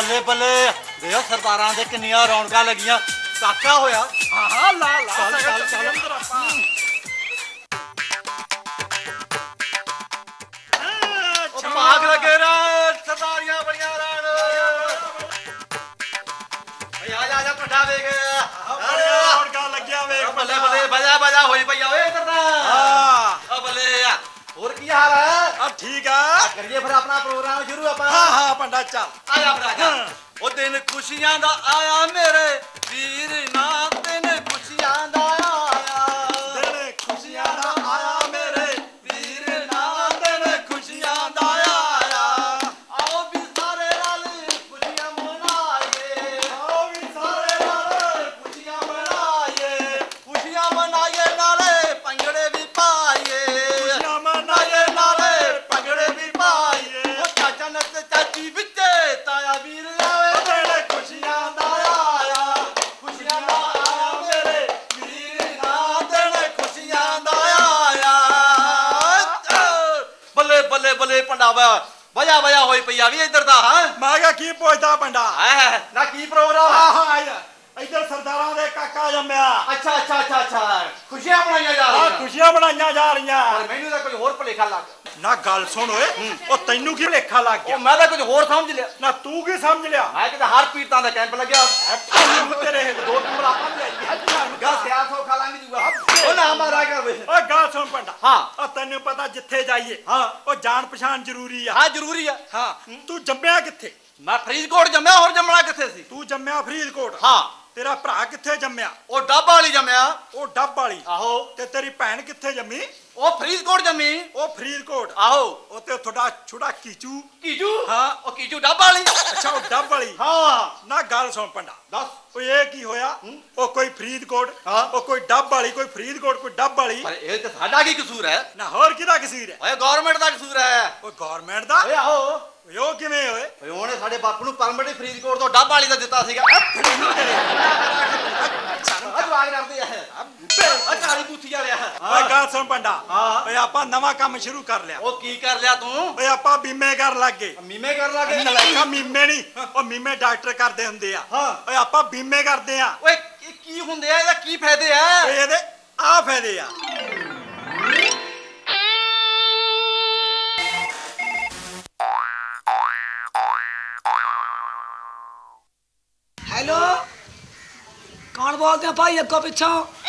बल्ले बल्ले देखो सरदारां दे किन्नियां रौनकां लगियां काका होया। हाँ हाँ ला ला चल चल चल भाग लगे रे सरदारियां बड़ियां रान आजा पटा वेग रौनकां लगिया वेग बल्ले बल्ले बजा बजा होई पई ओए इधर दा ओ बल्ले और की हाल है? ठीक है करिए फिर अपना प्रोग्राम शुरू अपन। हाँ हाँ पंडा चल आजा फिर आजा। ओ दिन खुशियां दा आया मेरे वीर ना दिन खुशियां दा आया दिन खुशियां दा आया मेरे वीर ना दिन खुशियां दा आया आओ भी सारे रल खुशियां मनाइए आओ भी सारे रल खुशियां मनाइए नाले पंगड़े भी पाइए खुशियां मनाइए नाले पंगड़े भी पाइए ओ चाचा नच चाची बिच्चे ताया वीर आवे दिन खुशियां दा आया खुशियां दा आया मेरे वीर ना दिन खुशियां दा आया बल्ले बल्ले बल्ले पंडावा बजा बजा होई पई आ भी इधर दा हां मैं क्या की पूछदा पंडा है ना की प्रोग्राम हाँ हाँ आया इधर सरदारां दे काका जम्मिया अच्छा अच्छा अच्छा अच्छा खुशियां मनाइया जा हाँ रही खुशियां मनाइया जा रही पर मैनू तो कुछ होर भलेखा लग ना गल सुन ओए ओ तैनू की लेखा लग ओ गया मैं तो कुछ होर समझ लिया ना तू की समझ लिया मैं कि हर पीरतां दा कैंप लगया तेरे दो नंबर आपा भी आई गा सियाल सो खा लांगी जूगा ओ ना मारा कर वे ओ गल सुन पंडा हां ओ तैनू पता जिथे जाइए हां ओ जान पहचान जरूरी आ हां जरूरी है हाँ तू जम्मिया किथे मैं फरीदकोट जम्मया और जम्मना किथे सी तू जम्मिया फरीदकोट हां तेरा भरा किथे जम्मिया ओ डब वाली जम्मया ओ डब वाली आहो ते तेरी भैन किथे जम्मी ओ फरीदकोट जम्मी ओ फरीदकोट आहो ओ ते थोड़ा छोटा कीचू कीचू हाँ ओ कीचू डब वाली अच्छा ओ डब वाली हां ना गल सुन पंडा दस ओ ये की होया ओ कोई फरीदकोट हाँ। ओ कोई डब वाली कोई फरीदकोट कोई डब वाली पर ये तो साडा की कसूर है ना होर किदा कसीर है ओए गवर्नमेंट दा कसूर है ओ गवर्नमेंट दा ओए आहो यो किवें होए ओए ओने साडे बापू नु परमिट फरीदकोट तो डब वाली दा दित्ता सीगा ਅੱਜ ਆਗ ਕਰਦੇ ਆ ਕਾਲੀ ਬੂਥੀ ਵਾਲਿਆ ਓਏ ਗੱਲ ਸੁਣ ਪੰਡਾ ਹਾਂ। ਓਏ ਆਪਾਂ ਨਵਾਂ ਕੰਮ ਸ਼ੁਰੂ ਕਰ ਲਿਆ ਉਹ ਕੀ ਕਰ ਲਿਆ ਤੂੰ ਓਏ ਆਪਾਂ ਬੀਮੇ ਕਰਨ ਲੱਗ ਗਏ ਮੀਮੇ ਕਰਨ ਲੱਗੇ ਨਲਾਇਕਾ ਮੀਮੇ ਨਹੀਂ ਉਹ ਮੀਮੇ ਡਾਕਟਰ ਕਰਦੇ ਹੁੰਦੇ ਆ ਹਾਂ। ਓਏ ਆਪਾਂ ਬੀਮੇ ਕਰਦੇ ਆ ਓਏ ਕੀ ਹੁੰਦੇ ਆ ਇਹਦਾ ਕੀ ਫਾਇਦੇ ਆ ਓਏ ਇਹਦੇ ਆ ਫਾਇਦੇ ਆ हेलो कौन बोलते हैं भाई अगो पिछो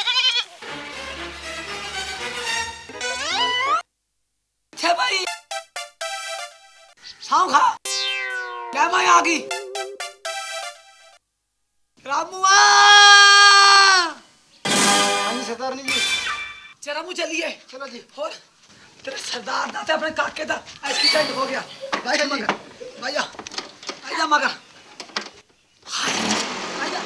अच्छा भाई साम खा क्या मैं आ गई रामुआ सरदारनी जी चलो मुझे चलिए चलो जी और तेरे सरदार दा ते अपने काके दा एक्सीडेंट हो गया भाई मगर भैया आजा मगर आजा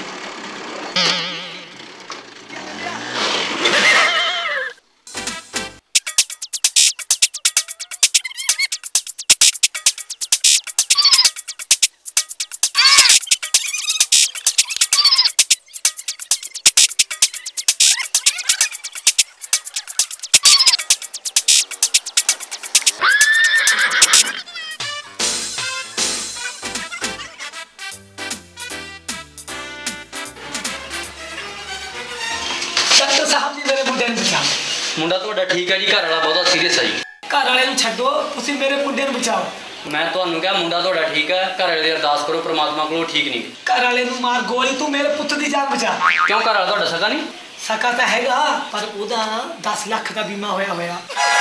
मुंडा ਤੁਹਾਡਾ ठीक है जी घर वाला बहुत सीरियस है जी घर वाले ਨੂੰ ਛੱਡੋ ਤੁਸੀਂ ਮੇਰੇ ਮੁੰਡੇ ਨੂੰ ਬਚਾਓ मैं ਤੁਹਾਨੂੰ ਕਿਹਾ ਮੁੰਡਾ ਤੁਹਾਡਾ ठीक है घर वाले ਦੀ ਅਰਦਾਸ ਕਰੋ ਪ੍ਰਮਾਤਮਾ ਕੋਲੋਂ ठीक नहीं ਘਰ ਵਾਲੇ ਨੂੰ ਮਾਰ ਗੋਲੀ ਤੂੰ ਮੇਰੇ ਪੁੱਤ ਦੀ ਜਾਨ ਬਚਾ ਕਿਉਂ ਘਰ ਵਾਲਾ ਤੁਹਾਡਾ ਸਕਾ ਨਹੀਂ ਸਕਾ ਤਾਂ ਹੈਗਾ ਪਰ ਉਹਦਾ 10 ਲੱਖ ਦਾ ਬੀਮਾ ਹੋਇਆ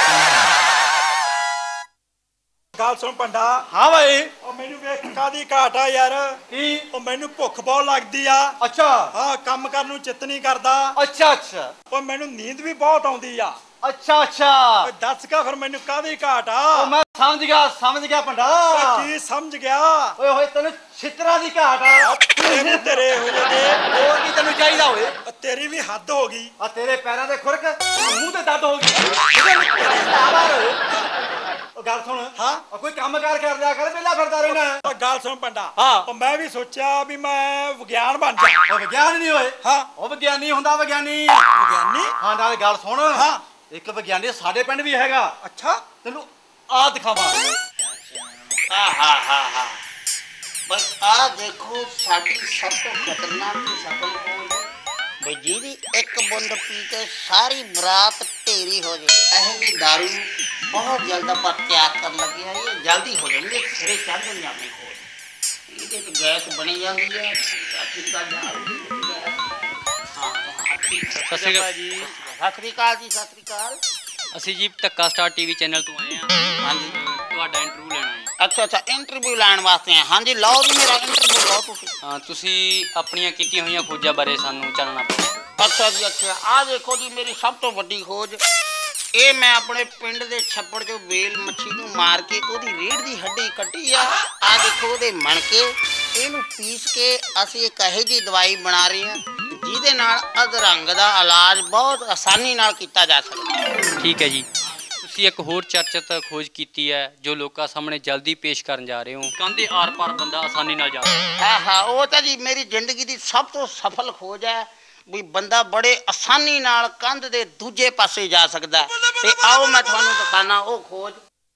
ਗੱਲ ਸੁਣ ਪੰਡਾ ਹਾਂ ਭਾਈ ਉਹ ਮੈਨੂੰ ਵੇਖ ਕਾਦੀ ਘਾਟ ਆ ਯਾਰ ਕੀ ਉਹ ਮੈਨੂੰ ਭੁੱਖ ਬਹੁਤ ਲੱਗਦੀ ਆ ਅੱਛਾ ਹਾਂ ਕੰਮ ਕਰਨ ਨੂੰ ਚਿੱਤ ਨਹੀਂ ਕਰਦਾ ਅੱਛਾ ਅੱਛਾ ਉਹ ਮੈਨੂੰ ਨੀਂਦ ਵੀ ਬਹੁਤ ਆਉਂਦੀ ਆ ਅੱਛਾ ਅੱਛਾ ਓਏ ਦੱਸ ਕਾ ਫਿਰ ਮੈਨੂੰ ਕਾਦੀ ਘਾਟ ਆ ਉਹ ਮੈਂ ਸਮਝ ਗਿਆ ਪੰਡਾ ਓਏ ਕੀ ਸਮਝ ਗਿਆ ਓਏ ਹੋਏ ਤੈਨੂੰ ਛਿੱਤਰਾਂ ਦੀ ਘਾਟ ਆ ਤੇਰੇ ਤੇਰੇ ਹੋ ਜਾਂਦੇ ਹੋਰ ਕੀ ਤੈਨੂੰ ਚਾਹੀਦਾ ਹੋਏ ਤੇਰੀ ਵੀ ਹੱਦ ਹੋ ਗਈ ਆ ਤੇਰੇ ਪੈਰਾਂ ਦੇ ਖੁਰਕ ਮੂੰਹ ਤੇ ਦਰਦ ਹੋ ਗਈ ਉਹ ਗੱਲ ਸੁਣ ਹਾਂ ਕੋਈ ਕੰਮ ਕਾਰ ਕਰ ਲਿਆ ਕਰ ਪਹਿਲਾਂ ਫਿਰਦਾ ਰਹਿਣਾ ਉਹ ਗੱਲ ਸੁਣ ਪੰਡਾ ਹਾਂ ਉਹ ਮੈਂ ਵੀ ਸੋਚਿਆ ਵੀ ਮੈਂ ਵਿਗਿਆਨ ਬਣ ਜਾ ਉਹ ਵਿਗਿਆਨ ਨਹੀਂ ਹੋਏ ਹਾਂ ਉਹ ਵਿਗਿਆਨੀ ਹੁੰਦਾ ਵਿਗਿਆਨੀ ਵਿਗਿਆਨੀ ਹਾਂ ਨਾਲ ਗੱਲ ਸੁਣ ਹਾਂ ਇੱਕ ਵਿਗਿਆਨੀ ਸਾਡੇ ਪਿੰਡ ਵੀ ਹੈਗਾ ਅੱਛਾ ਤੈਨੂੰ ਆ ਦਿਖਾਵਾਂ ਆ ਹਾ ਹਾ ਹਾ बस आ देखो साडी सब तो खतरनाक सफल खोज भाई जी एक बूंद पी के सारी बरात ढेरी हो जाए ऐसी दारू बहुत जल्द पर त्याग कर लगी है ये जल्दी हो जाएंगे सिरे चढ़ जाएंगे अपनी खोज ये तो गैस बनी जाती है ठीक का ਸਤਿ ਸ਼੍ਰੀ ਅਕਾਲ ਜੀ। सत श्री अकाल जी सत श्री अकाल। ਅਸੀਂ ਜੀ ਧੱਕਾ ਸਟਾਰ ਟੀਵੀ ਚੈਨਲ ਤੋਂ ਆਏ ਹਾਂ। ਹਾਂਜੀ ਤੁਹਾਡਾ ਇੰਟਰਵਿਊ ਲੈਣਾ ਹੈ। अच्छा इंटरव्यू लैन वास्ते हैं हाँ जी लाओ जी मेरा इंटरव्यू लाओ तुसी। ਤੁਸੀਂ ਆਪਣੀਆਂ ਕੀਤੀਆਂ ਹੋਈਆਂ ਖੋਜਾਂ ਬਾਰੇ ਸਾਨੂੰ ਚਾਨਣਾ ਪਾਓ। अच्छा जी अच्छा आ देखो जी मेरी सब तो वड्डी खोज ਇਹ ਮੈਂ ਆਪਣੇ ਪਿੰਡ ਦੇ ਛੱਪੜ ਚੋਂ ਵੇਲ ਮੱਛੀ ਨੂੰ ਮਾਰ ਕੇ ਉਹਦੀ ਰੀੜ ਦੀ ਹੱਡੀ ਕੱਟੀ ਆ ਦੇਖੋ ਉਹਦੇ ਮਣਕੇ ਇਹਨੂੰ ਪੀਸ ਕੇ ਅਸੀਂ ਇੱਕ ਇਹੋ ਜਿਹੀ ਦਵਾਈ ਬਣਾ ਰਹੇ ਹਾਂ ਜਿਹਦੇ ਨਾਲ ਅਧਰੰਗ ਦਾ ਇਲਾਜ ਬਹੁਤ ਆਸਾਨੀ ਨਾਲ ਕੀਤਾ ਜਾ ਸਕਦਾ। ਠੀਕ ਹੈ ਜੀ। ਤੁਸੀਂ ਇੱਕ ਹੋਰ ਚਰਚਿਤ ਖੋਜ ਕੀਤੀ ਹੈ ਜੋ ਲੋਕਾਂ ਸਾਹਮਣੇ ਜਲਦੀ ਪੇਸ਼ ਕਰਨ ਜਾ ਰਹੇ ਹੋ। ਕੰਧੇ ਆਰ-ਪਾਰ ਬੰਦਾ ਆਸਾਨੀ ਨਾਲ ਜਾ ਸਕਦਾ। ਹਾਂ ਉਹ ਤਾਂ ਜੀ ਮੇਰੀ ਜ਼ਿੰਦਗੀ ਦੀ ਸਭ ਤੋਂ ਸਫਲ ਖੋਜ ਹੈ ਵੀ ਬੰਦਾ ਬੜੇ ਆਸਾਨੀ ਨਾਲ ਕੰਧ ਦੇ ਦੂਜੇ ਪਾਸੇ ਜਾ ਸਕਦਾ ਤੇ ਆਓ ਮੈਂ ਤੁਹਾਨੂੰ ਦਿਖਾਣਾ ਉਹ ਖੋਜ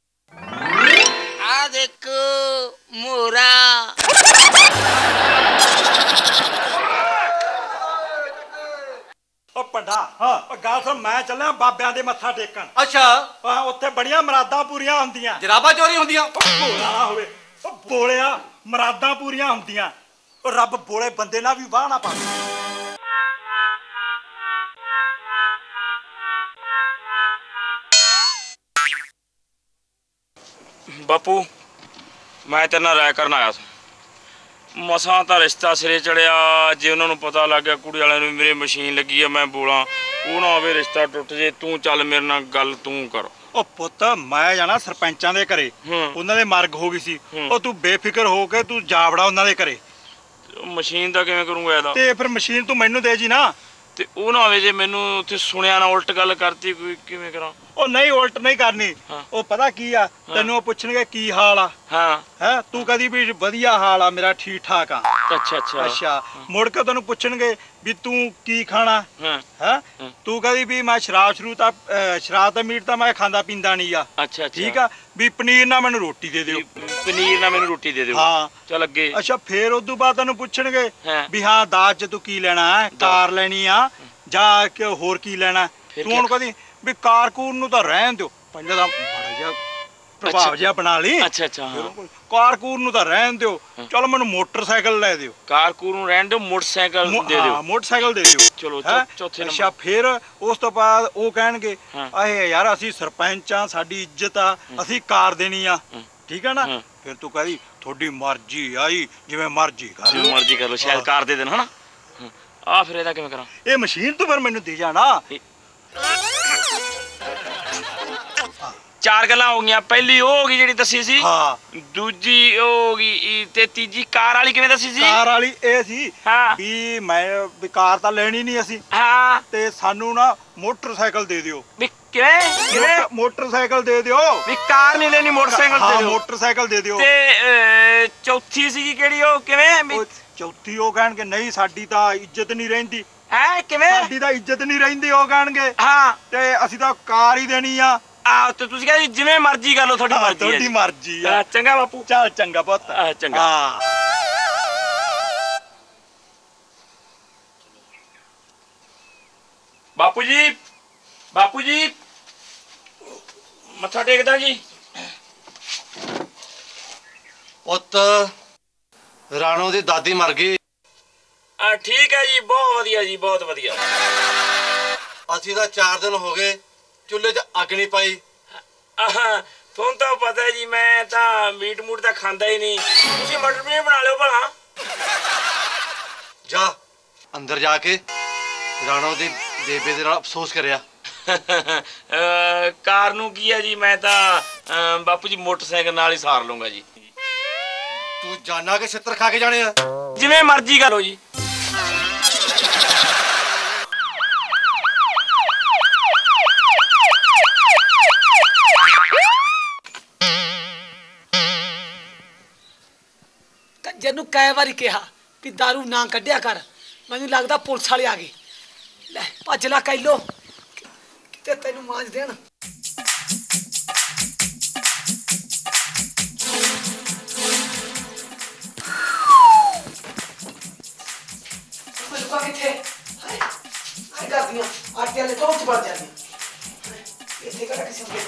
ਆ ਦੇਖ ਮੋਰਾ ਉਹ ਪੰਡਾ ਹਾਂ ਉਹ ਗੱਲ ਸੁਣ ਮੈਂ ਚੱਲਿਆ ਬਾਬਿਆਂ ਦੇ ਮੱਥਾ ਟੇਕਣ। ਅੱਛਾ ਉੱਥੇ ਬੜੀਆਂ ਮੁਰਾਦਾਂ ਪੂਰੀਆਂ ਹੁੰਦੀਆਂ। ਜਰਾਬਾਂ ਚੋਰੀ ਹੁੰਦੀਆਂ ਭੋਲਾ ਨਾ ਹੋਵੇ ਉਹ ਬੋਲਿਆ ਮੁਰਾਦਾਂ ਪੂਰੀਆਂ ਹੁੰਦੀਆਂ। ਉਹ ਰੱਬ ਬੋਲੇ ਬੰਦੇ ਨਾਲ ਵੀ ਵਾਹ ਨਾ ਪਾਵੇ। ਬਾਪੂ ਮੈਂ ਤੇਰੇ ਨਾਲ ਰਾਏ ਕਰਨ ਆਇਆ ਸੀ। ਮਸਾਂ ਤਾਂ ਰਿਸ਼ਤਾ ਸਿਰੇ ਚੜਿਆ ਜੇ ਉਹਨਾਂ ਨੂੰ ਪਤਾ ਲੱਗ ਗਿਆ ਕੁੜੀ ਵਾਲਿਆਂ ਨੂੰ ਮੇਰੇ ਮਸ਼ੀਨ ਲੱਗੀ ਆ ਮੈਂ ਬੋਲਾਂ ਉਹ ਨਾ ਹੋਵੇ ਰਿਸ਼ਤਾ ਟੁੱਟ ਜੇ। ਤੂੰ ਚੱਲ ਮੇਰੇ ਨਾਲ ਗੱਲ ਤੂੰ ਕਰ। ਉਹ ਪੁੱਤ ਮੈਂ ਜਾਣਾ ਸਰਪੰਚਾਂ ਦੇ ਘਰੇ ਉਹਨਾਂ ਦੇ ਮਰਗ ਹੋ ਗਈ ਸੀ। ਉਹ ਤੂੰ ਬੇਫਿਕਰ ਹੋ ਕੇ ਤੂੰ ਜਾ ਵੜਾ ਉਹਨਾਂ ਦੇ ਘਰੇ। ਮਸ਼ੀਨ ਦਾ ਕਿਵੇਂ ਕਰੂੰਗਾ ਇਹਦਾ? ਤੇ ਫਿਰ ਮਸ਼ੀਨ ਤੂੰ ਮੈਨੂੰ ਦੇ ਜੀ ਨਾ। ਤੇ ਉਹ ਨਾ ਹੋਵੇ ਜੇ ਮੈਨੂੰ ਉੱਥੇ ਸੁਣਿਆ ਨਾ ਉਲਟ ਗੱਲ ਕਰਤੀ ਕੋਈ ਕਿਵੇਂ ਕਰਾਂ? ਉਹ ਨਹੀਂ ਉਲਟ ਨਹੀਂ ਕਰਨੀ। ਉਹ ਪਤਾ ਕੀ ਆ ਤੈਨੂੰ ਉਹ ਪੁੱਛਣਗੇ ਕੀ ਹਾਲ ਆ ਹੈ ਤੂੰ ਕਦੀ ਵੀ ਵਧੀਆ ਹਾਲ ਆ ਮੇਰਾ ਠੀਕ ਠਾਕ ਆ। ਅੱਛਾ ਅੱਛਾ ਅੱਛਾ ਮੁੜ ਕੇ ਤੈਨੂੰ ਪੁੱਛਣਗੇ ਵੀ ਤੂੰ ਕੀ ਖਾਣਾ ਹੈ ਤੂੰ ਕਦੀ ਵੀ ਮੈਂ ਸ਼ਰਾਬ ਦਾ ਮੀਟ ਤਾਂ ਮੈਂ ਖਾਂਦਾ ਪੀਂਦਾ ਨਹੀਂ ਆ। ਅੱਛਾ ਠੀਕ ਆ ਵੀ ਪਨੀਰ ਨਾਲ ਮੈਨੂੰ ਰੋਟੀ ਦੇ ਦਿਓ। ਪਨੀਰ ਨਾਲ ਮੈਨੂੰ ਰੋਟੀ ਦੇ ਦਿਓ। ਹਾਂ ਚੱਲ ਅੱਗੇ। ਅੱਛਾ ਫੇਰ ਉਦੋਂ ਬਾਅਦ ਤੈਨੂੰ ਪੁੱਛਣਗੇ ਵੀ ਹਾਂ ਦਾਜ ਚ ਤੂੰ ਕੀ ਲੈਣਾ ਹੈ ਕਾਰ ਲੈਣੀ ਆ ਜਾਂ ਕਿ ਹੋਰ ਕੀ ਲੈਣਾ। ਤੂੰ ਹੁਣ ਕਦੀ ਵੀ ਕਾਰਕੂਨ ਨੂੰ ਤਾਂ ਰਹਿਣ ਦਿਓ ਪਹਿਲਾਂ ਤਾਂ ਮਾੜਾ ਜਿਹਾ ਪ੍ਰਭਾਵ ਜਿਹਾ ਬਣਾ ਲਈ। ਅੱਛਾ ਅੱਛਾ ਕਾਰਕੂਨ ਨੂੰ ਤਾਂ ਰਹਿਣ ਦਿਓ ਚਲ ਮੈਨੂੰ ਮੋਟਰਸਾਈਕਲ ਲੈ ਦਿਓ। ਕਾਰਕੂਨ ਨੂੰ ਰਹਿਣ ਦਿਓ ਮੋਟਰਸਾਈਕਲ ਦੇ ਦਿਓ। ਮੋਟਰਸਾਈਕਲ ਦੇ ਦਿਓ। ਚਲੋ ਚੌਥੇ ਨੰਬਰ। ਅੱਛਾ ਫਿਰ ਉਸ ਤੋਂ ਬਾਅਦ ਉਹ ਕਹਿਣਗੇ ਆਏ ਯਾਰ ਅਸੀਂ ਸਰਪੰਚ ਆ ਸਾਡੀ ਇੱਜ਼ਤ ਆ ਅਸੀਂ ਕਾਰ ਦੇਣੀ ਆ। ਠੀਕ ਆ ਨਾ ਫਿਰ ਤੂੰ ਕਹਦੀ ਤੁਹਾਡੀ ਮਰਜ਼ੀ ਆਈ ਜਿਵੇਂ ਮਰਜ਼ੀ ਕਰ ਲਓ। ਮਰਜ਼ੀ ਕਰ ਲਓ ਸ਼ਾਇਦ ਕਾਰ ਦੇ ਦੇਣ ਹਨਾ। ਆ ਫਿਰ ਇਹਦਾ ਕਿਵੇਂ ਕਰਾਂ? ਇਹ ਮਸ਼ੀਨ ਤੂੰ ਫਿਰ ਮੈਨੂੰ ਦੇ ਜਾਣਾ। ਚਾਰ ਗੱਲਾਂ ਹੋ ਗਈਆਂ। ਪਹਿਲੀ ਉਹ ਹੋ ਗਈ ਜਿਹੜੀ ਦੱਸੀ ਸੀ। ਹਾਂ ਦੂਜੀ ਉਹ ਹੋ ਗਈ ਤੇ ਤੀਜੀ ਕਾਰ ਵਾਲੀ ਕਿਵੇਂ ਦੱਸੀ ਸੀ? ਕਾਰ ਵਾਲੀ ਇਹ ਸੀ ਹਾਂ ਵੀ ਮੈਂ ਵੀ ਕਾਰ ਤਾਂ ਲੈਣੀ ਨਹੀਂ ਅਸੀਂ ਹਾਂ ਤੇ ਸਾਨੂੰ ਨਾ ਮੋਟਰਸਾਈਕਲ ਦੇ ਦਿਓ। ਵੀ ਕਿਵੇਂ ਮੋਟਰਸਾਈਕਲ ਦੇ ਦਿਓ। ਵੀ ਕਾਰ ਨਹੀਂ ਲੈਣੀ ਮੋਟਰਸਾਈਕਲ ਦੇ ਦਿਓ। ਮੋਟਰਸਾਈਕਲ ਦੇ ਦਿਓ। ਤੇ ਚੌਥੀ ਸੀ ਕਿਹੜੀ ਉਹ ਕਿਵੇਂ? ਚੌਥੀ ਉਹ ਕਹਿਣਗੇ ਨਹੀਂ ਸਾਡੀ ਤਾਂ ਇੱਜ਼ਤ ਨਹੀਂ ਰਹਿੰਦੀ। ਹੈ ਕਿਵੇਂ? ਸਾਡੀ ਤਾਂ ਇੱਜ਼ਤ ਨਹੀਂ ਰਹਿੰਦੀ ਉਹ ਕਹਿਣਗੇ ਹਾਂ ਤੇ ਅਸੀਂ ਤਾਂ ਕਾਰ ਹੀ ਦੇਣੀ ਆ। ਆ ਤੇ ਤੁਸੀਂ ਕਹਿੰਦੇ ਜਿਵੇਂ ਮਰਜ਼ੀ ਕਰ ਲਓ ਤੁਹਾਡੀ ਮਰਜ਼ੀ ਹੈ। ਤੁਹਾਡੀ ਮਰਜ਼ੀ ਆ। ਚੰਗਾ ਬਾਪੂ। ਚੱਲ ਚੰਗਾ ਪੁੱਤ। ਚੰਗਾ। ਹਾਂ ਬਾਪੂ ਜੀ ਬਾਪੂ ਜੀ ਮੱਥਾ ਟੇਕਦਾ ਜੀ। ਪੁੱਤ ਰਾਣੋ ਦੀ ਦਾਦੀ ਮਰ ਗਈ। ਠੀਕ ਹੈ ਜੀ ਬਹੁਤ ਵਧੀਆ ਜੀ ਬਹੁਤ ਵਧੀਆ। ਅਸੀਂ ਤਾਂ 4 ਦਿਨ ਹੋ ਗਏ ਚੁੱਲ੍ਹੇ 'ਚ ਅੱਗ ਨਹੀਂ ਪਾਈ। ਤੁਹਾਨੂੰ ਤਾਂ ਪਤਾ ਜੀ ਮੈਂ ਤਾਂ ਮੀਟ ਮੂਟ ਤਾਂ ਖਾਂਦਾ ਹੀ ਨਹੀਂ। ਤੁਸੀਂ ਮਟਰ ਪਨੀਰ ਬਣਾ ਲਿਓ ਭਲਾ। ਜਾ ਅੰਦਰ ਜਾ ਕੇ ਰਾਣੋ ਦੀ ਬੇਬੇ ਦੇ ਨਾਲ ਅਫਸੋਸ ਕਰਿਆ। ਕਾਰ ਨੂੰ ਕੀ ਹੈ ਜੀ ਮੈਂ ਤਾਂ ਬਾਪੂ ਜੀ ਮੋਟਰਸਾਈਕਲ ਨਾਲ ਹੀ ਸਾਰ ਲੂੰਗਾ ਜੀ। ਤੂੰ ਜਾਣਾ ਕਿ ਛਿੱਤਰ ਖਾ ਕੇ ਜਾਣੇ ਆ? ਜਿਵੇਂ ਮਰਜ਼ੀ ਕਰੋ ਜੀ। ਜਿਹਨੂੰ ਕਈ ਵਾਰੀ ਕਿਹਾ ਵੀ ਦਾਰੂ ਨਾ ਕੱਢਿਆ ਕਰ ਮੈਨੂੰ ਲੱਗਦਾ ਪੁਲਿਸ ਵਾਲੇ ਆ ਗਏ। ਲੈ ਭੱਜ ਲਾ ਕੈਲੋ ਕਿਤੇ ਤੈਨੂੰ ਮਾਂਜ ਦੇਣ। ਸੁੱਕਾ ਕਿੱਥੇ ਹਾਏ ਹਾਏ ਕਰਦੀਆਂ ਆਟੇ ਵਾਲੇ ਤੋਂ ਚ ਵੜ ਜਾਂਦੀਆਂ ਇੱਥੇ ਕਿਹੜਾ ਕਿਸੇ ਨੂੰ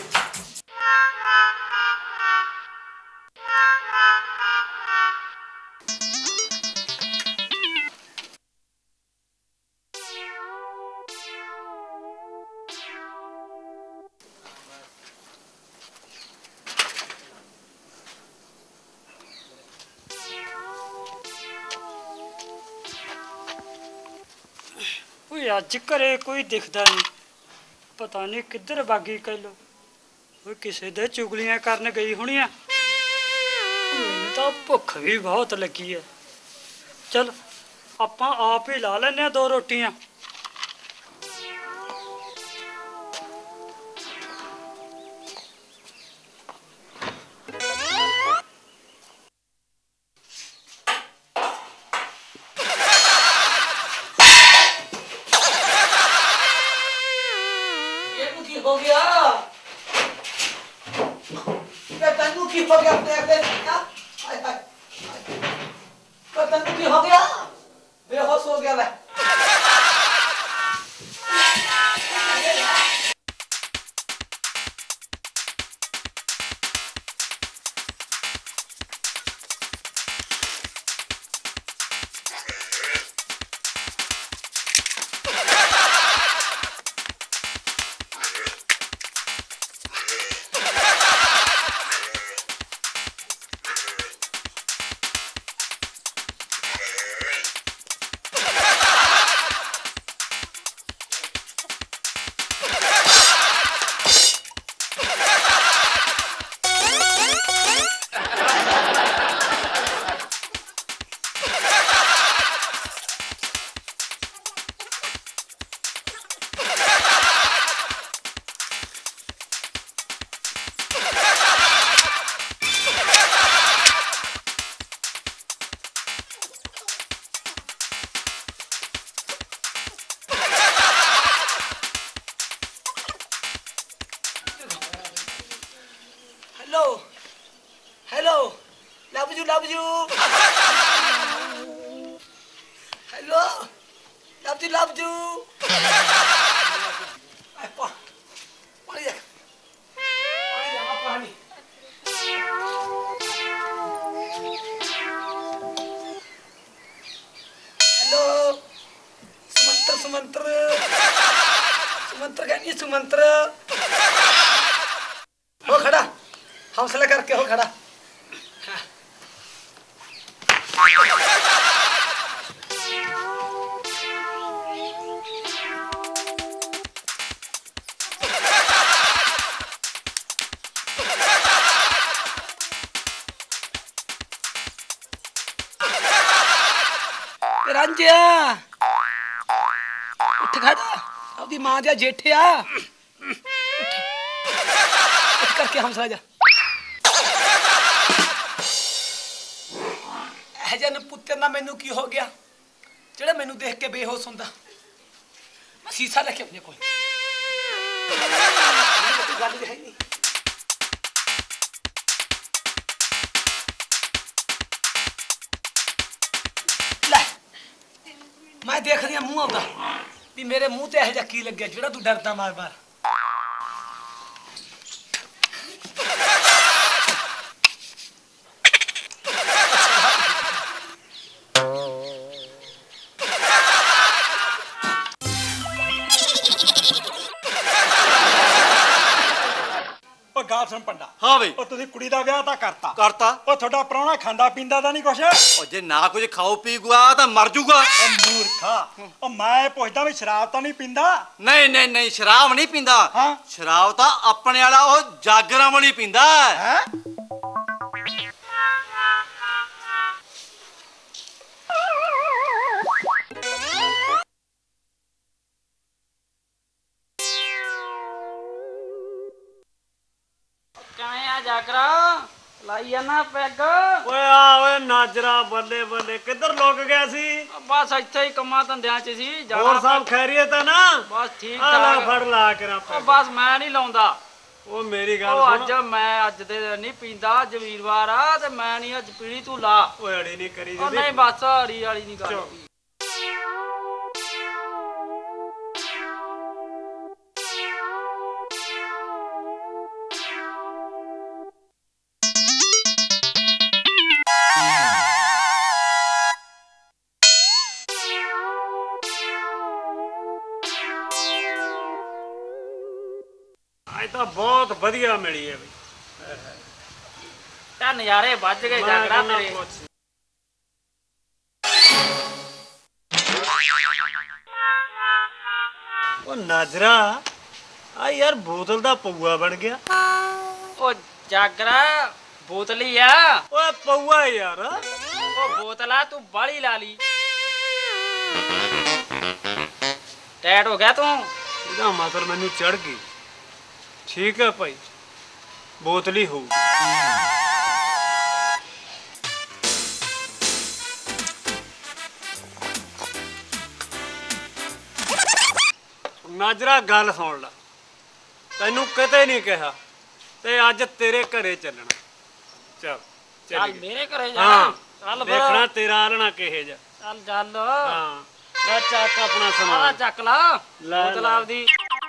ਅੱਜ ਘਰੇ ਕੋਈ ਦਿਖਦਾ ਨਹੀਂ ਪਤਾ ਨਹੀਂ ਕਿੱਧਰ ਬਾਗੀ ਕਹਿਲੋ ਉਹ ਕਿਸੇ ਦੇ ਚੁਗਲੀਆਂ ਕਰਨ ਗਈ ਹੋਣੀ ਆ ਮੈਨੂੰ ਤਾਂ ਭੁੱਖ ਵੀ ਬਹੁਤ ਲੱਗੀ ਐ ਚਲ ਆਪਾਂ ਆਪ ਹੀ ਲਾ ਲੈਨੇ ਆ 2 ਰੋਟੀਆਂ हो गया तन्नू की हो गया तन्नू की हो गया बेहोश हो गया hello love you hello love you पानी हेलो सुमंत्र कहनी सुमंत्र हो खड़ा हौसला करके हो खड़ा रांझिया उठ खड़ा अपनी मां दिया जेठिया उठ करके हौसला जा जन पुत्र ना मैनू की हो गया जेड़ा मैनू देख के बेहोश होंदा मैं शीशा लेके अपने कोल गल है नहीं ले मैं देख रही मुंह आउंदा भी मेरे मुंह ते ऐसा की लग गया जेड़ा तू डरदा मार बार पंडा हाँ बई तुसी कुड़ी दा ब्याह तां करता करता थोड़ा प्राहुणा खांदा पींदा तां नहीं कुछ जे ना कुछ खाओ पी गुआ तो मर जूगा मूर्खा मैं पुछदा भी शराब तां नहीं पींदा नहीं शराब नहीं पींदा हाँ? शराब तो अपने वाला ओ जागरा वाली पींदा है जागरा लाइया ना पैग ओए आ ओए नाजरा बल्ले बल्ले किधर लुक गया सी बस इत्थे ही कम्मा धंधियां च सी और सब खैरियत है ना बस ठीक आ ला ठाक फड़ ला के ओ बस मैं नहीं लाउंदा ओ मेरी गल ओ सुन अज मैं अज दे नहीं पींदा अज वीरवार आ ते मैं नहीं अज पीनी तू ला ओए अड़ी नहीं करी ओ नहीं बस हरी वाली नहीं गल ਅੱਜ ਤਾਂ ਬਹੁਤ ਵਧੀਆ ਮਿਲੀ ਹੈ ਬਈ। ਤਾਂ ਨਜ਼ਾਰੇ ਵੱਜ ਗਏ ਜਾਗਰਾ ਤੇਰੇ। ਉਹ ਨਾਜ਼ਰਾ ਆ ਯਾਰ ਬੋਤਲ ਦਾ ਪਊਆ ਬਣ ਗਿਆ। ਉਹ ਜਾਗਰਾ ਬੋਤਲੀ ਆ। ਓਏ ਪਊਆ ਯਾਰ। ਉਹ ਬੋਤਲਾ ਤੂੰ ਬਾਲੀ ਲਾ ਲਈ। ਟੈਟ ਹੋ ਗਿਆ ਤੂੰ। ਇਹਦਾ ਮਤਲਬ ਮੈਨੂੰ ਚੜ ਗਈ। ਠੀਕ ਹੈ ਭਾਈ, ਬੋਤਲੀ ਹੋਊ। ਨਾਜ਼ਰਾ ਗੱਲ ਸੁਣ ਲੈ, ਤੈਨੂੰ ਕਿਤੇ ਨਹੀਂ ਕਿਹਾ ਤੇ ਅੱਜ ਤੇਰੇ ਘਰੇ ਚੱਲਣਾ। ਚੱਲ ਚੱਲ ਮੇਰੇ ਘਰੇ ਜਾ। ਹਾਂ ਚੱਲ ਦੇਖਣਾ ਤੇਰਾ ਆਲਣਾ ਕਿਹੇ ਜਾ। ਚੱਲ ਚੱਲ। ਹਾਂ ਲੈ ਚੱਕ ਆਪਣਾ ਸਮਾਨ। ਆ ਚੱਕ ਲਾ ਬੋਤਲ ਆਪਦੀ।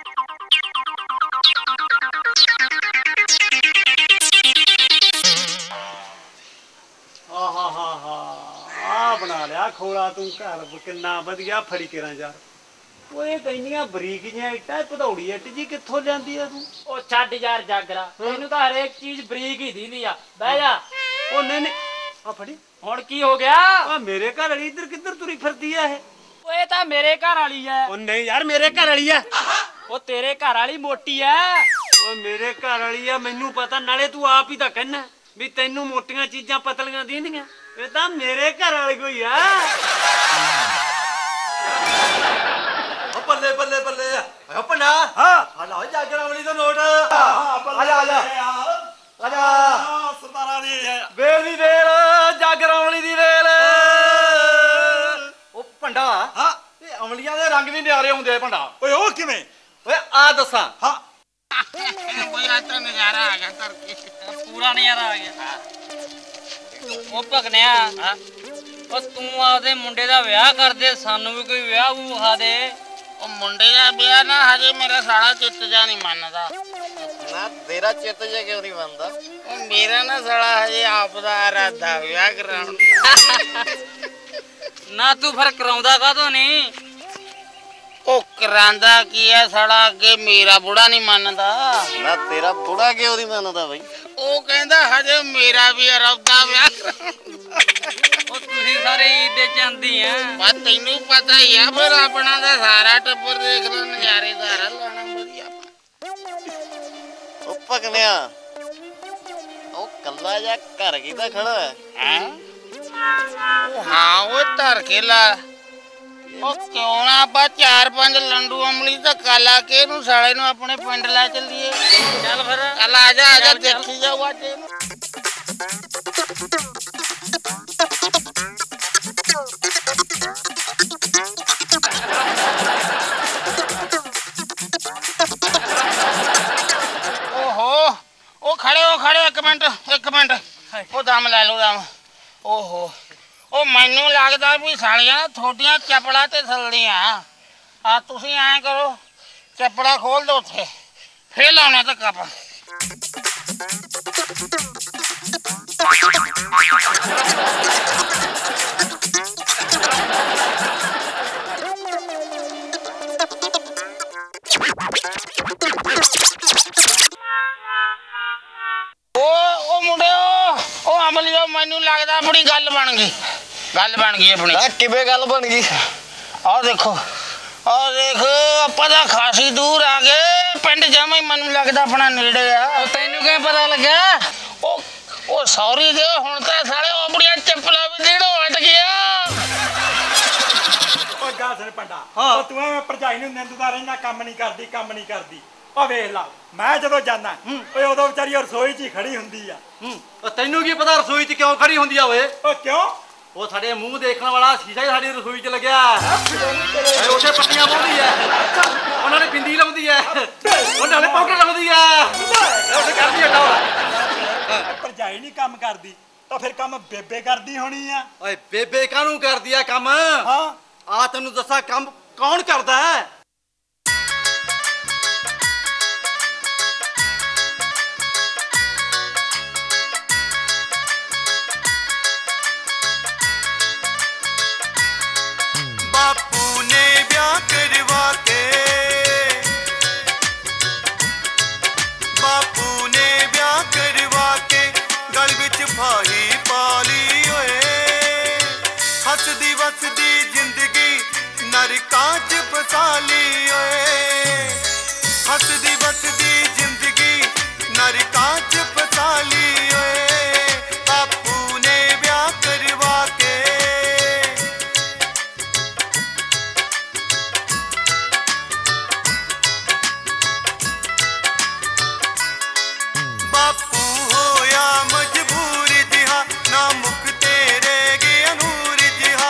ਆ ਬਣਾ ਲਿਆ ਖੋਲਾ ਤੂੰ ਘਰ, ਕਿੰਨਾ ਵਧੀਆ ਫੜੀ ਕਰਾਂ ਯਾਰ। ਓਏ ਇੰਨੀਆਂ ਬਰੀਕ ਜਿਹੀਆਂ ਇੱਟਾਂ, ਭਦੌੜੀ ਇੱਟ ਜੀ ਕਿੱਥੋਂ ਲਿਆਂਦੀ ਆ ਤੂੰ? ਉਹ ਛੱਡ ਯਾਰ ਜਾਗਰਾ, ਤੈਨੂੰ ਤਾਂ ਹਰੇਕ ਚੀਜ਼ ਬਰੀਕ ਹੀ ਦੀਦੀ ਆ। ਬਹਿ ਜਾ। ਉਹ ਨਹੀਂ ਆ ਫੜੀ। ਹੁਣ ਕੀ ਹੋ ਗਿਆ? ਆ ਮੇਰੇ ਘਰ ਵਾਲੀ ਇੱਧਰ ਕਿੱਧਰ ਤੁਰੀ ਫਿਰਦੀ ਆ ਇਹ? ਓਏ ਤਾਂ ਮੇਰੇ ਘਰ ਵਾਲੀ ਐ। ਉਹ ਨਹੀਂ ਯਾਰ ਮੇਰੇ ਘਰ ਵਾਲੀ ਆ। ਉਹ ਤੇਰੇ ਘਰ ਵਾਲੀ ਮੋਟੀ ਐ। ਓਏ ਮੇਰੇ ਘਰ ਵਾਲੀ ਆ, ਮੈਨੂੰ ਪਤਾ। ਨਾਲੇ ਤੂੰ ਆਪ ਹੀ ਤਾਂ ਕਹਿਣਾ ਵੀ ਤੈਨੂੰ ਮੋਟੀਆਂ ਚੀਜ਼ਾਂ ਪਤਲੀਆਂ ਦੀਂਦੀਆਂ। ਇਹ ਤਾਂ ਮੇਰੇ ਘਰ ਵਾਲੀ ਕੋਈ ਆ। ਉਹ ਬੱਲੇ ਬੱਲੇ ਬੱਲੇ ਓ ਪੰਡਾ। ਹਾਂ ਆ ਲਓ ਜਾਗਰਾਂ ਵਾਲੀ ਦਾ ਨੋਟ। ਆ ਜਾ ਆ ਜਾ ਆ ਜਾ ਸਰਦਾਰਾਂ ਦੀ ਵੇਲ ਦੀ ਵੇਲ, ਜਾਗਰਾਂ ਵਾਲੀ ਦੀ ਵੇਲ। ਉਹ ਪੰਡਾ ਹਾਂ ਇਹ ਅਮਲੀਆਂ ਦੇ ਰੰਗ ਵੀ ਨਿਆਰੇ ਹੁੰਦੇ ਆ ਪੰਡਾ। ਓਏ ਉਹ ਕਿਵੇਂ? ਓਏ ਆ ਦੱਸਾਂ। ਹਾਂ ਕੋਈ ਅੱਜ ਤਾਂ ਨਜ਼ਾਰਾ ਆ ਗਿਆ ਕਰਕੇ। ਪੂਰਾ ਨਜ਼ਾਰਾ ਆ ਗਿਆ। ਉਹ ਭਗਨਿਆ, ਉਹ ਤੂੰ ਆਪਦੇ ਮੁੰਡੇ ਦਾ ਵਿਆਹ ਕਰਦੇ, ਸਾਨੂੰ ਵੀ ਕੋਈ ਵਿਆਹ ਵਿਖਾ ਦੇ। ਉਹ ਮੁੰਡੇ ਦਾ ਵਿਆਹ ਨਾ ਹਜੇ ਮੇਰਾ ਸਾਲਾ ਚਿੱਤ ਜਾ ਨਹੀਂ ਮੰਨਦਾ। ਨਾ ਤੇਰਾ ਚਿੱਤ ਜੇ ਕਿਉਂ ਨਹੀਂ ਮੰਨਦਾ? ਉਹ ਮੇਰਾ ਨਾ ਸਾਲਾ ਹਜੇ ਆਪ ਦਾ ਇਰਾਦਾ ਵਿਆਹ ਕਰਾਉਣ ਦਾ। ਨਾ ਤੂੰ ਫਿਰ ਕਰਾਉਂਦਾ ਕਾਹਤੋਂ ਨਹੀਂ? ਉਹ ਕਰਾਂਦਾ ਕੀ ਹੈ ਸਾਲਾ, ਅੱਗੇ ਮੇਰਾ ਬੁੜਾ ਨਹੀਂ ਮੰਨਦਾ। ਨਾ ਤੇਰਾ ਬੁੜਾ ਕਿਉਂ ਨਹੀਂ ਮੰਨਦਾ ਬਈ? ਉਹ ਕਹਿੰਦਾ ਹਜੇ ਮੇਰਾ ਵੀ ਇਰਾਦਾ ਵਿਆਹ ਕਰਾਉਣ ਦਾ। ਉਹ ਤੁਸੀਂ ਸਾਰੇ ਈਦ ਦੇ ਚੰਦੀ ਆ। ਬਸ ਤੈਨੂੰ ਪਤਾ ਹੀ ਆ, ਫਿਰ ਆਪਣਾ ਦਾ ਸਾਰਾ ਟੱਬਰ ਦੇਖ ਲੋ, ਨਜ਼ਾਰੇਦਾਰ ਲਾਣਾ ਵਧੀਆ। ਉਹ ਪਕਨਿਆ, ਉਹ ਕੱਲਾ ਜਿਹਾ ਘਰ ਕਿਦਾ ਖੜਾ ਹੈ? ਹੈਂ? ਹਾਂ ਉਹ ਧਰ ਕੇ ਲਾ। ਉਹ ਕਿਉਂ ਨਾ ਆਪਾਂ 4-5 ਲੰਡੂ ਅਮਲੀ ਤਾਂ ਕਾਲਾ ਕੇ ਇਹਨੂੰ ਸਾਲੇ ਨੂੰ ਆਪਣੇ ਪਿੰਡ ਲੈ ਚੱਲੀਏ। ਚੱਲ ਫਿਰ। ਚੱਲ ਆ ਜਾ ਆ ਜਾ, ਦੇਖੀ ਜਾਊ ਅੱਜ ਇਹਨੂੰ। ਓਹੋ ਉਹ ਖੜੇ ਹੋ ਖੜੇ, ਇੱਕ ਮਿੰਟ ਉਹ ਦਮ ਲੈ ਲਓ ਦਮ। ਓਹੋ ਉਹ ਮੈਨੂੰ ਲੱਗਦਾ ਵੀ ਸਾਲੀਆਂ ਤੁਹਾਡੀਆਂ ਚੱਪਲਾਂ ਤੇ ਥੱਲਦੀਆਂ ਆ। ਤੁਸੀਂ ਐਂ ਕਰੋ, ਚੱਪਲਾਂ ਖੋਲ ਦਿਓ ਉੱਥੇ, ਫੇਰ ਲਾਉਣਾ ਤਾਂ ਕੱਪ। ਉਹ ਮੁੰਡਿਓ, ਉਹ ਅਮਲੀਓ, ਮੈਨੂੰ ਲੱਗਦਾ ਆਪਣੀ ਗੱਲ ਬਣ ਗਈ ਆਪਣੀ। ਨਾ ਕਿਵੇਂ ਗੱਲ ਬਣ ਗਈ? ਆਹ ਦੇਖੋ ਦੇਖ, ਆਪਾਂ ਤਾਂ ਖਾਸੀ ਦੂਰ ਆ ਗਏ। ਪਿੰਡ ਜਮਾਂ ਹੀ ਮੈਨੂੰ ਲੱਗਦਾ ਆਪਣਾ ਨੇੜੇ ਆ। ਤੈਨੂੰ ਕਿਵੇਂ ਪਤਾ ਲੱਗਾ? ਉਹ ਸੌਰੀ ਦੇ, ਹੁਣ ਤਾਂ ਸਾਲੇ ਆਪਣੀਆਂ ਚੱਪਲਾਂ ਵੀ ਦੇਣੋਂ ਹਟ ਗਿਆ। ਓ ਗਾ ਸਰ ਪੰਡਾ, ਉਹ ਤੂੰ ਐਵੇਂ ਭਰਜਾਈ ਨੂੰ ਨਿੰਦਦਾ ਰਹਿਣਾ, ਕੰਮ ਨਹੀਂ ਕਰਦੀ। ਓ ਵੇਖ ਲਾ, ਮੈਂ ਜਦੋਂ ਜਾਣਾ ਓਏ ਉਦੋਂ ਵਿਚਾਰੀ ਰਸੋਈ 'ਚ ਹੀ ਖੜੀ ਹੁੰਦੀ ਆ। ਉਹ ਤੈਨੂੰ ਕੀ ਪਤਾ ਰਸੋਈ 'ਚ ਕਿਉਂ ਖੜੀ ਹੁੰਦੀ ਆ? ਓਏ ਓ ਕਿਉਂ? ਉਹ ਸਾਡੇ ਮੂੰਹ ਦੇਖਣ ਵਾਲਾ ਸ਼ੀਸ਼ਾ ਹੀ ਸਾਡੀ ਰਸੋਈ 'ਚ ਲੱਗਿਆ। ਉੱਥੇ ਪੱਟੀਆਂ ਪਾਉਂਦੀ ਐ, ਉਹਨਾਂ ਨੇ ਬਿੰਦੀ ਲਾਉਂਦੀ ਐ, ਉਹਨਾਂ ਨੇ ਪਾਊਡਰ ਲਾਉਂਦੀ ਐ। ਉਹ ਕਰਦੀ ਐ ਟੌਰ। ਭਰਜਾਈ ਨਹੀਂ ਕੰਮ ਕਰਦੀ ਤਾਂ ਫਿਰ ਕੰਮ ਬੇਬੇ ਕਰਦੀ ਹੋਣੀ ਆ। ਓਏ ਬੇਬੇ ਕਾਹਨੂੰ ਕਰਦੀ ਆ ਕੰਮ? ਹਾਂ ਆ ਤੈਨੂੰ ਦੱਸਾਂ ਕੰਮ ਕੌਣ ਕਰਦਾ ਹੈ? ਬਾਪੂ ਨੇ ਵਿਆਹ ਕਰਵਾ ਕੇ च फसा ली ओए हसदी बसदी जिंदगी नरका च फसा ली ओए बापू ने ब्याह करवा के बापू होया मजबूर जिहा ना मुख तेरे गया नूर जिहा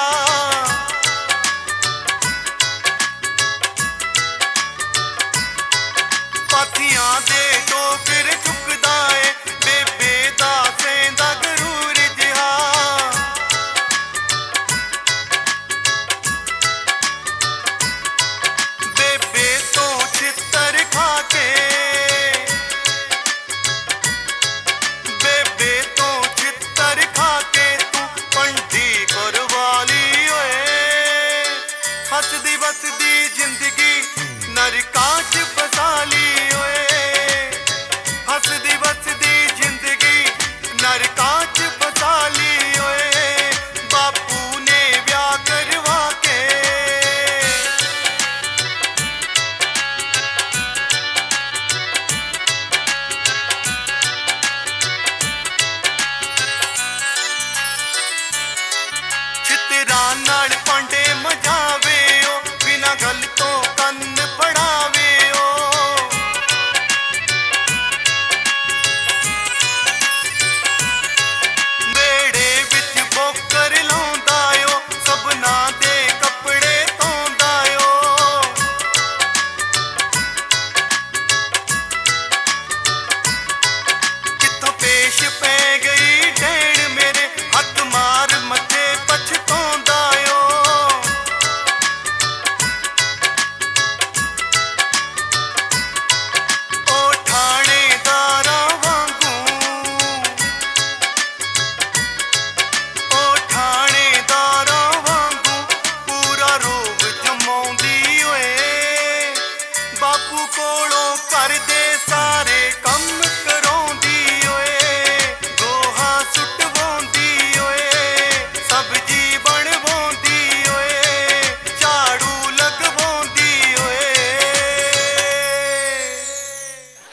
पाथियां दे टोकर चुकदा है बेबे दा सेंदा गरूर जिहा बेबे तो छितर खा के बेबे तो छितर खा के तू पंडी करवाली ओए हसदी बसदी जिंदगी नरका च फसा ली ओए हसदी बसदी जिंदगी नरका च फसा ली ओए बापू ने ब्याह करवा के चितरा नाल पांडे मजावे ओ बिना गल तो कन्न पड़ावे ओ बेड़े विच बोकर लाउंदा ओ सबना दे कपड़े धोंदा ओ किथों पेश पै गई डैण मेरे हथ मार मथे पछताउंदा ओ ओ ठाणेदारां वांगू ओ ठाणेदारां वांगू पूरा रोग जमाउंदी ओए बापू कोलों कर दे सारे